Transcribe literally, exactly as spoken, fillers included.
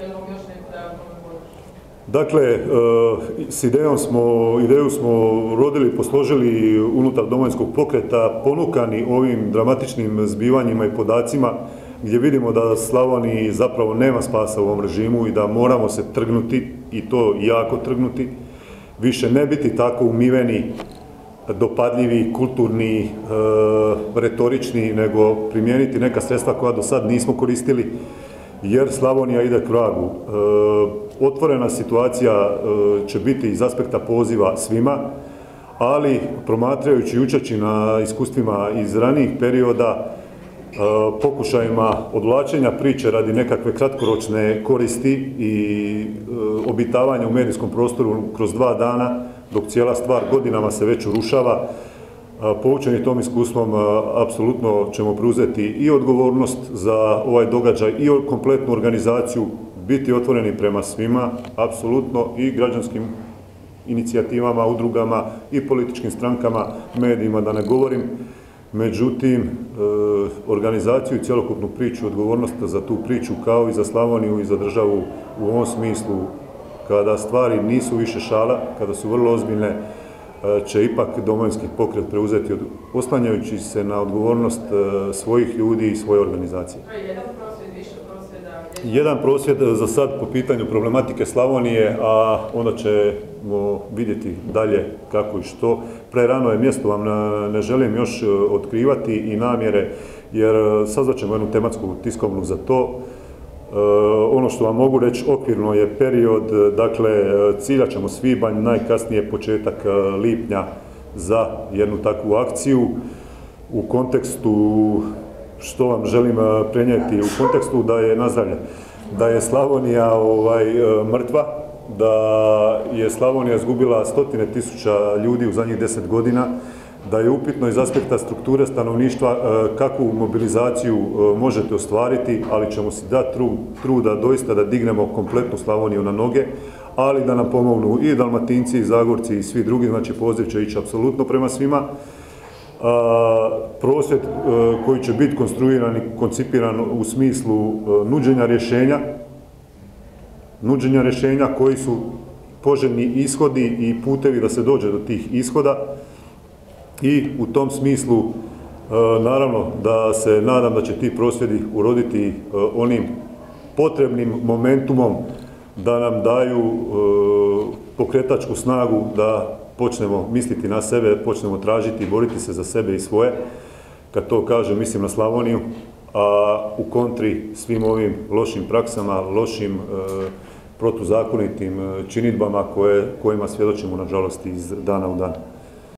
Dakle, s idejom smo, ideju smo rodili, posložili unutar Domovinskog pokreta, ponukani ovim dramatičnim zbivanjima i podacima gdje vidimo da Slavoniji zapravo nema spasa u ovom režimu i da moramo se trgnuti, i to jako trgnuti, više ne biti tako umiveni, dopadljivi, kulturni, e, retorični, nego primijeniti neka sredstva koja do sad nismo koristili, jer Slavonija ide k vragu. E, otvorena situacija e, će biti iz aspekta poziva svima, ali promatrajući i učeći na iskustvima iz ranijih perioda, e, pokušajima odvlačenja priče radi nekakve kratkoročne koristi i e, obitavanja u medijskom prostoru kroz dva dana, dok cijela stvar godinama se već urušava, poučeni tom iskustvom, apsolutno ćemo preuzeti i odgovornost za ovaj događaj i kompletnu organizaciju, biti otvoreni prema svima, apsolutno, i građanskim inicijativama, udrugama i političkim strankama, medijima, da ne govorim. Međutim, organizaciju i cjelokupnu priču, odgovornost za tu priču, kao i za Slavoniju i za državu u ovom smislu, kada stvari nisu više šala, kada su vrlo ozbiljne, će ipak Domovinski pokret preuzeti, oslanjajući se na odgovornost svojih ljudi i svoje organizacije. Jedan prosvjed, više prosvjeda? Jedan prosvjed za sad po pitanju problematike Slavonije, a onda ćemo vidjeti dalje kako i što. Prerano je mjesto, vam ne želim još otkrivati i namjere, jer sazvat ćemo jednu tematsku tiskovnu za to. Ono što vam mogu reći okvirno je period, dakle ciljat ćemo svibanj, najkasnije početak lipnja za jednu takvu akciju. U kontekstu, što vam želim prenijeti, u kontekstu da je nazdravlje, da je Slavonija ovaj, mrtva, da je Slavonija izgubila stotine tisuća ljudi u zadnjih deset godina, da je upitno iz aspekta strukture stanovništva kakvu mobilizaciju možete ostvariti, ali ćemo si dati truda doista da dignemo kompletnu Slavoniju na noge, ali da nam pomognu i Dalmatinci, i Zagorci, i svi drugi, znači poziv će ići apsolutno prema svima. Prosvjed koji će biti konstruiran i koncipiran u smislu nuđenja rješenja, nuđenja rješenja koji su poželjni ishodi i putevi da se dođe do tih ishoda. I u tom smislu, naravno, da se nadam da će ti prosvjedi uroditi onim potrebnim momentumom da nam daju pokretačku snagu da počnemo misliti na sebe, počnemo tražiti i boriti se za sebe i svoje. Kad to kažem, mislim na Slavoniju, a u kontri svim ovim lošim praksama, lošim protuzakonitim činidbama kojima svjedočimo, nažalost, iz dana u dan.